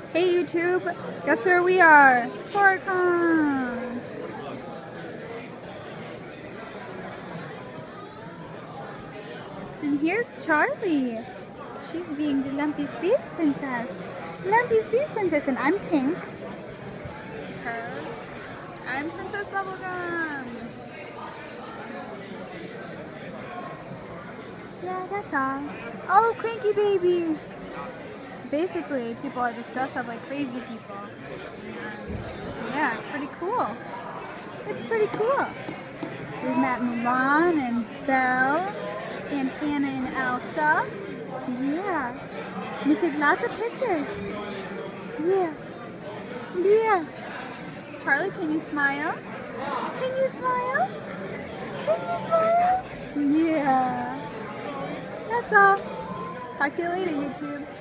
Hey YouTube, guess where we are? Tora-Con! And here's Charlie. She's being the Lumpy Space Princess. Lumpy Space Princess, and I'm pink because I'm Princess Bubblegum. Yeah, that's all. Oh, cranky baby! Basically, people are just dressed up like crazy people. And yeah, it's pretty cool. It's pretty cool. We've met Mulan and Belle and Anna and Elsa. Yeah. We take lots of pictures. Yeah. Yeah. Charlie, can you smile? Can you smile? Can you smile? Yeah. That's all. Talk to you later, YouTube.